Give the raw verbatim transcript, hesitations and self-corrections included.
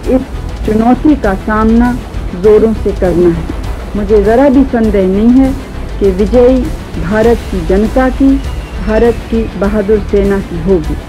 इस चुनौती का सामना जोरों से करना है। मुझे ज़रा भी संदेह नहीं है कि विजयी भारत की जनता की, भारत की बहादुर सेना की होगी।